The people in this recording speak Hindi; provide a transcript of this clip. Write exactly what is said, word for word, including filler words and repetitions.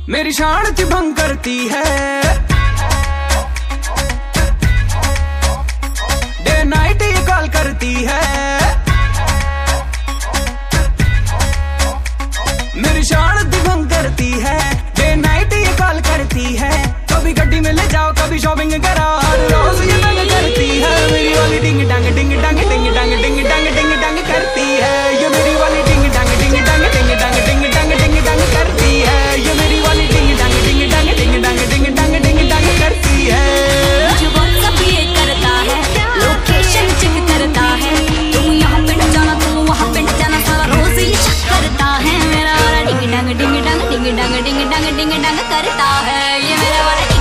मेरी शांति भंग करती है, डे नाइट ये कॉल करती है। मेरी शांति भंग करती है, डे नाइट ये कॉल करती है। कभी गड्डी में ले जाओ, कभी शॉपिंग करो, हर रोज ये तंग करती है। मेरी वाली डिंग डांग डिंग डांग डिंग डांग डिंग डांग डिंग डांग करती है। ये मेरी वाली डिंग डांग डिंग डांग डिंग डांग डिंग डांग डिंग डांग करती है। ये मेरी वाली डिंग डांग डिंग डांग डिंग डांग डिंग डांग डिंग डांग करती है। मुझे WhatsApp ये करता है, लोकेशन चेक करता है। तुम यहाँ पे न जाना, तुम वहाँ पे न जाना, सारा रोज ये चेक करता है। मेरा वाला डिंग डांग डिंग डांग डिंग डांग डिंग डांग डिंग डांग करता है। ये मेरा वाला